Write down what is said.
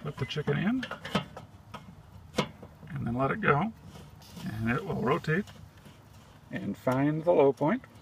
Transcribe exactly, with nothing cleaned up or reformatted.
put the chicken in, and then let it go, and it will rotate and find the low point.